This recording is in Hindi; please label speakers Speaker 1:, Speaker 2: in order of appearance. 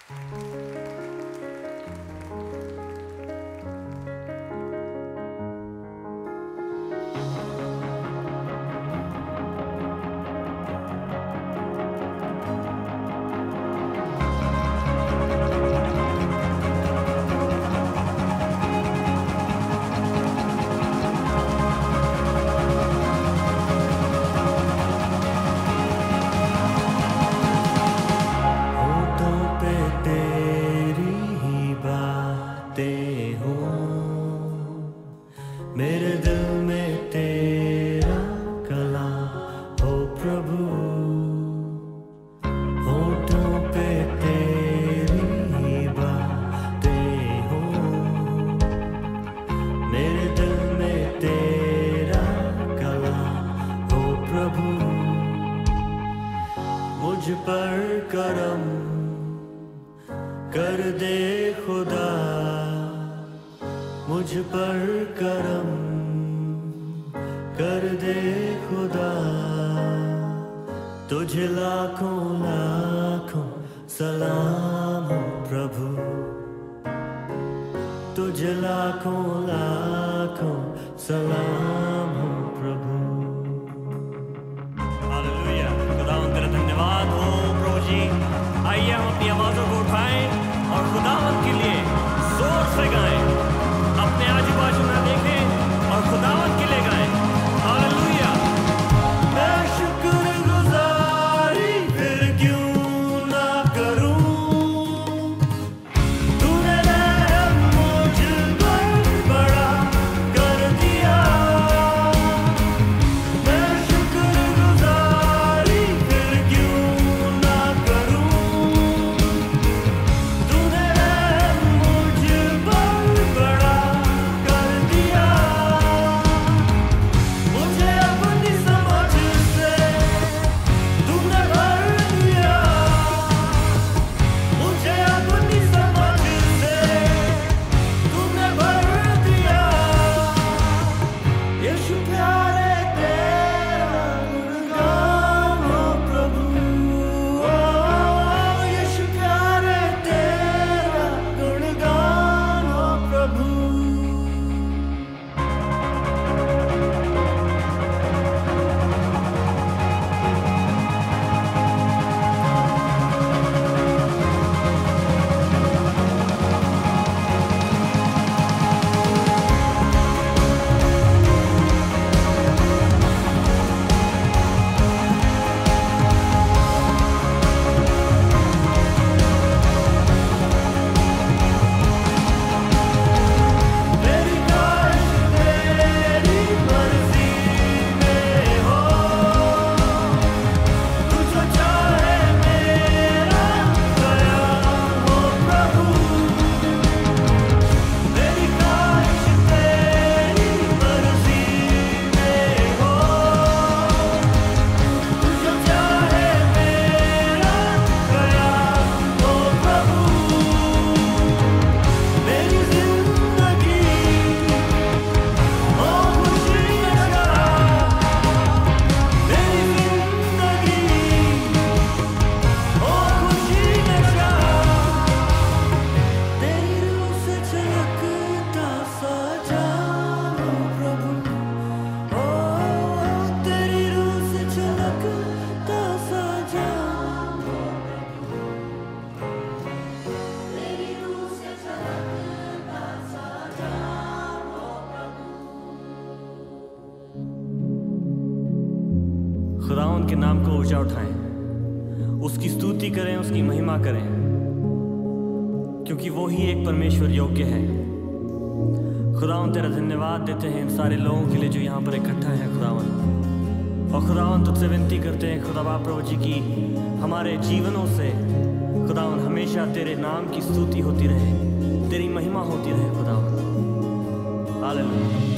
Speaker 1: मेरे दिल में तेरा कलाम हो प्रभु, होठों पे तेरी ही बातें हो। मेरे दिल में तेरा कलाम हो प्रभु, मुझ पर करम कर दे खुदा, मुझ पर करम कर दे खुदा। तुझे लाखों लाखों सलाम हो प्रभु, तुझे लाखों लाखों सलाम हो प्रभु।
Speaker 2: हालेलुया, खुदावंद तेरा धन्यवाद हो प्रभु जी। आइए हम अपनी आवाज़ों को उठाएं और खुदावंद के लिए जोर से गाएं, अपने आजू बाजू ना देखें और खुदावंद के लिए गाएं। हालेलुया।
Speaker 1: मैं शुक्रगुजारी फिर क्यों ना करूं, तूने रहम मुझ पर बड़ा कर दिया। मैं शुक्रगुजारी फिर क्यों ना करूं, तूने रहम मुझ पर बड़ा कर दिया। मुझे अपनी समझ से तूने भर दिया, मुझे अपनी समझ से तूने भर दिया। यीशु प्यारे तेरा गुणगान हो प्रभु, यीशु प्यारे तेरा गुणगान हो प्रभु। मेरी काश तेरी मर्जी में हो, तू जो चाहे मेरा कयाम हो प्रभु। मेरी काश तेरी मर्जी में हो, तू जो चाहे मेरा कयाम हो प्रभु। मेरी जिंदगी हो खुशी लगा, मेरी जिंदगी हो खुशी लगा। तेरी रूह से झलकता सा जाम हो प्रभु, तेरी रूह से झलकता सा जाम हो प्रभु, तेरी रूह से झलकता सा जाम हो प्रभु।
Speaker 2: खुदावंद के नाम को ऊंचा उठाएं, उसकी स्तुति करें, उसकी महिमा करें, क्योंकि वो ही एक परमेश्वर योग्य है। खुदावंद तेरा धन्यवाद देते हैं इन सारे लोगों के लिए जो यहाँ पर इकट्ठा है खुदावंद। और खुदावंद तुझसे विनती करते हैं खुदा बाप प्रभु जी की हमारे जीवनों से खुदावंद हमेशा तेरे नाम की स्तुति होती रहे, तेरी महिमा होती रहे खुदावंद। हालेलुया।